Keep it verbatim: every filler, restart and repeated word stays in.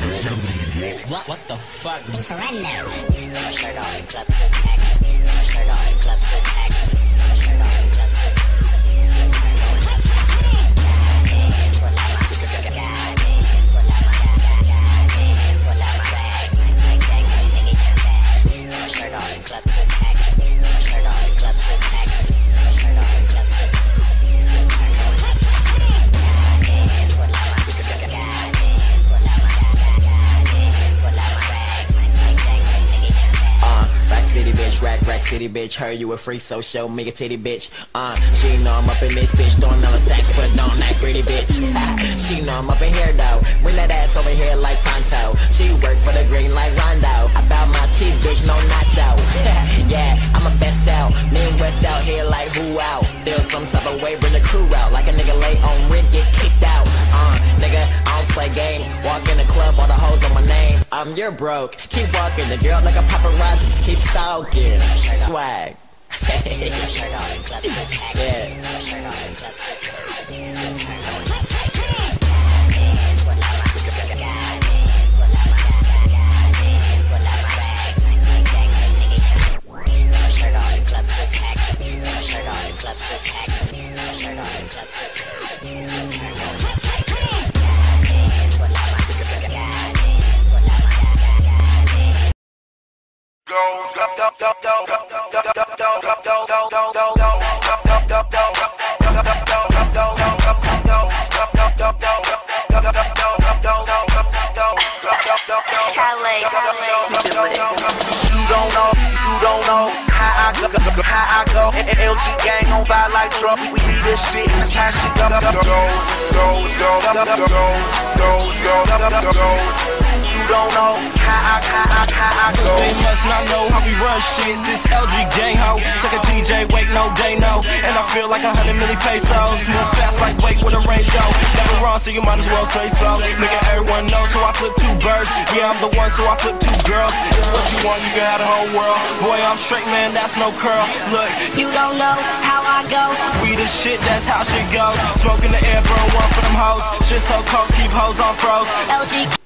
What? What the fuck? It's a random. Shirt on in clubs is active. Shirt on in clubs is active. Shirt on in clubs is Shirt on in clubs is active. Shirt on in clubs is active. Shirt on in clubs is City bitch, rack, rack city bitch. Heard you a freak, so show me a titty bitch. Uh, she know I'm up in this bitch, throwing all the stacks, but don't act pretty bitch. She know I'm up in here though. Bring that ass over here like Pronto. She work for the green like Rondo. I bout my cheese, bitch, no nacho. Yeah, I'm a best out. Me and West out here like who out? Feel some type of way, bring the crew out. Like a nigga late on rent, get kicked out. Uh, nigga, I don't play games. Walk in the club, all the hoes on my name. I'm your broke. Keep walking, the girl like a paparazzi, just keep stalking. Swag. You don't know, you don't know how I go, how I go. L G gang on fire like truck. We lead this shit, and that's how she go. Goes, goes, goes, goes, goes, goes, goes. You don't know how I, how I, how I go. They must not know how we run shit. This L G gang ho, suck a T J, wait no day no. And I feel like a hundred million pesos. Move fast like wake with a range show. Never wrong, so you might as well say so. Nigga, everyone knows, so I flip two birds. Yeah, I'm the one, so I flip two girls. It's what you want, you can have the whole world. Boy, I'm straight, man, that's no curl. Look, you don't know how I go. We the shit, that's how shit goes. Smoke in the air, burn one for them hoes. Shit so cold, keep hoes on froze. L G